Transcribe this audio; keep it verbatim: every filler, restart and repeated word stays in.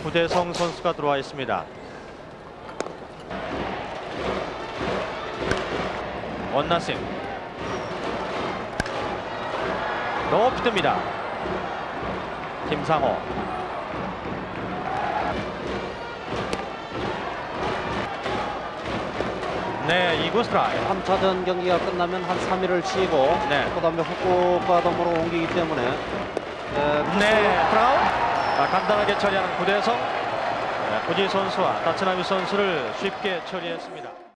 구대성 선수가 들어와 있습니다. 원나싱 높이 뜹니다. 김상호. 네, 이 구 스트라이크. 삼 차전 경기가 끝나면 한 삼 일을 쉬고 네. 그다음에 후쿠오카 덤으로 옮기기 때문에 네, 네, 트라운. 아, 간단하게 처리하는 구대성. 네, 구지 선수와 다츠나미 선수를 쉽게 처리했습니다.